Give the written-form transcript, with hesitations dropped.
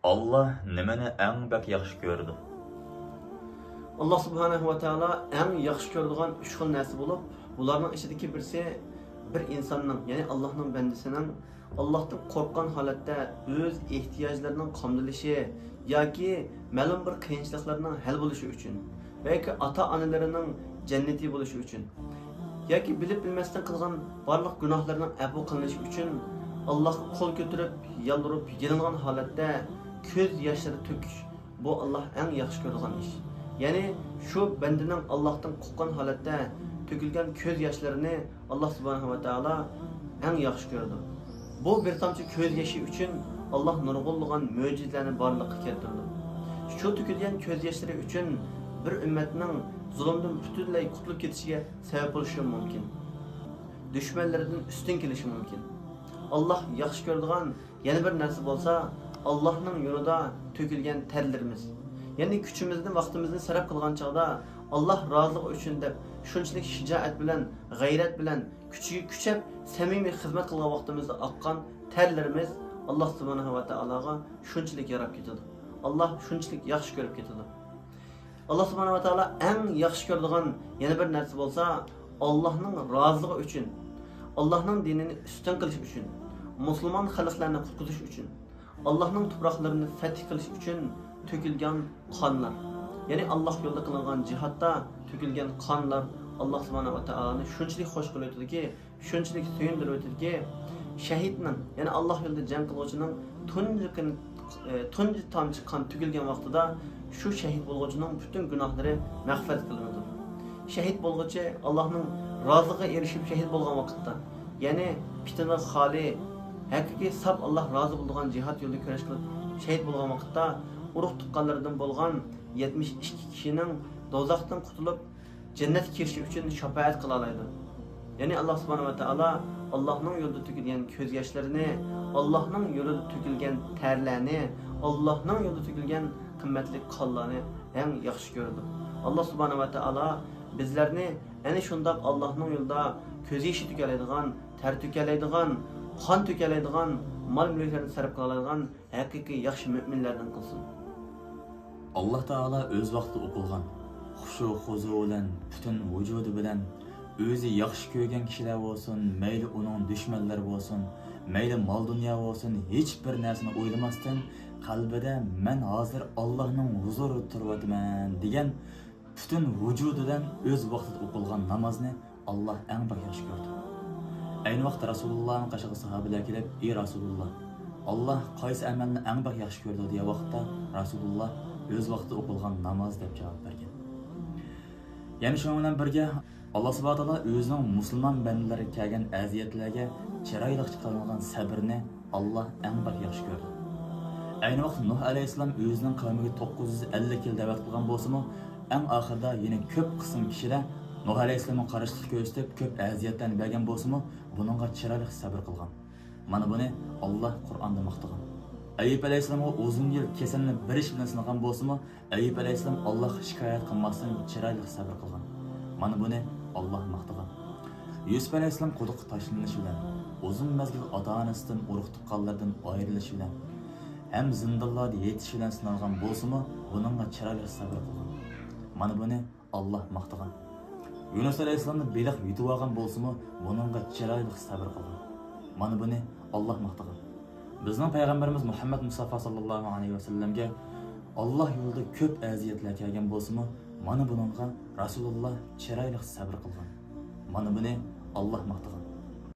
Allah nimani eng bak yaxshi ko'rdi? Allah subhanahu va taolo eng yaxshi ko'radigan 3 xil narsa bo'lib, bularning ichidagi birisi bir insonning, ya'ni Allohning bandasining Allohdan qo'rqgan holatda o'z ehtiyojlarining qondirilishi yoki ma'lum bir qiyinchiliklarning hal bo'lishi uchun yoki ota-onalarining jannati bo'lishi uchun yoki bilib bilmasdan qilgan barliq gunohlarining afv qilinishi uchun Allohga qo'l ko'tarib, yalvarib, yilingan holatda ko'z yoshlari to'kish bu Alloh eng yaxshi ko'rgan ish. Ya'ni shu bandaning Allohdan qo'rqgan holatda to'kilgan ko'z yoshlarini Alloh subhanahu va taolo eng yaxshi ko'rdi. Bu bir tomchi ko'z yoshi uchun Alloh nurg'unlagan mo'jizalarni borliqqa keltirdi. Shu to'kilgan ko'z yoshlari uchun bir ummatning zulmdan butunlay qutulib ketishiga sabab bo'lishi mumkin. Dushmanlaridan ustun kelishi mumkin. Allah yaxshi ko'radigan yana bir narsa bo'lsa, Allohning yo'lida to'kilgan terlarimiz. Ya'ni kuchimizni, vaqtimizni sarf qilgan chaqda Allah roziligi uchun deb shunchalik shijoat bilan, g'ayrat bilan kuchiga kuchab, samimiy xizmat qilgan vaqtimizda oqqan terlarimiz Allah subhanahu va taologa shunchalik yarab ketadi. Allah shunchalik yaxshi ko'rib ketadi. Allah subhanahu va taolo eng yaxshi ko'radigan yana bir narsa bo'lsa, Allohning roziligi uchun, Allohning dinini ustun qilish uchun, musulmon xalqlarni qutqizish uchun, Allohning tuproqlarini fath qilish uchun to'kilgan qonlar. Ya'ni Alloh yo'lida qilingan jihodda to'kilgan qonlar Alloh subhanahu va taoloni shunchalik xush qilib o'tadiki, shunchalik suyundirib o'tadiki, shahidning, ya'ni Alloh yo'lida jang qiluvchining tunji tomchi qon to'kilgan vaqtida shu shahid bo'luvchining butun gunohlari mag'firat qilinadi. Shahid bo'luvchi Allohning roziligiga erishib shahid bo'lgan vaqtda, ya'ni fitna xoli, haqiqiy sab Allah rozi bo'lgan jihad yo'lida kurash qilib shahid bo'lgan vaqtda urug' tuqqanlardan bo'lgan 72 kishining do'zaxdan qutulib jannatga kirishi uchun shafaat qila oladi. Ya'ni Alloh subhanahu va taolo Allohning yo'lida to'kilgan ko'z yoshlarini, Allohning yo'lida to'kilgan terlarni, Allohning yo'lida to'kilgan qimmatli qonlarni eng yaxshi ko'rdi. Alloh subhanahu va taolo bizlarni ana shundoq Allohning yo'lida ko'z yoshi to'kalaydigan, ter to'kalaydigan, qon to'kalaydigan, mol-mulklarni sarf qiladigan haqiqiy yaxshi mu'minlardan qilsin. Allah Taala o'z vaqtida o'qilgan, xushu-xuzu bilan, butun vujudi bilan o'zi yaxshi ko'rgan kishilar bo'lsin, mayli uning dushmanlari bo'lsin, mayli mol dunyo bo'lsin, hech bir narsani o'ylamasdan qalbida men hozir Allohning huzurida turibman degan butun vujudidan o'z vaqtida o'qilgan namozni Allah eng yaxshi ko'rdi. Ayni vaqtda Rasulullohning qashiga sahobalar kelib, "Ey Rasululloh, Allah qaysi amalni eng yaxshi ko'rdi?" deya vaqtda Rasululloh o'z vaqtida o'qilgan namoz deb javob bergan. Ya'ni shu bilan birga Allah subhanahu va taolo o'zining musulmon bandalariga kelgan aziyatlarga chiroyli qilgan sabrni Allah eng yaxshi ko'rdi. Ayni vaqtda Nuh alayhisalom o'zining qavmiga 950 yil da'vat qilgan bo'lsa-mu, eng oxirida yana ko'p qism kishilar Nuh alayhisalomning qarshilik ko'rsatib, ko'p aziyatlarni bergan bo'lsa-mu, buningga chiroyli sabr qilgan. Mana buni Allah Qur'onda maqtagan. Ayyub alayhisalomga uzun yil kasalni birish bilan sinagan bo'lsa-mu, Ayyub alayhisalom Allohga shikoyat qilmasdan chiroyli sabr qilgan. Mana buni Allah maqtagan. Yusuf alayhisalom quduqqa tashlanishi bilan, uzun mazgil ota-onasidan urug' tuqqanlardan ayrilishi bilan, ham zindonlarda yetish bilan sinalgan bo'lsa-mu, buningga chiroyli sabr qilgan. Mana buni Allah maqtagan. Yunus alayhisalomni beliq yutib olgan bo'lsa-mu, buningga chiroyli sabr qilgan. Mana buni Allah maqtagan. Bizning payg'ambarimiz Muhammad Mustafa sallallohu alayhi va sallamga Allah yo'lida ko'p aziyatlar kelgan bo'lsa-mu, mana buningga Rasululloh chiroyli sabr qilgan. Mana buni Allah maqtagan.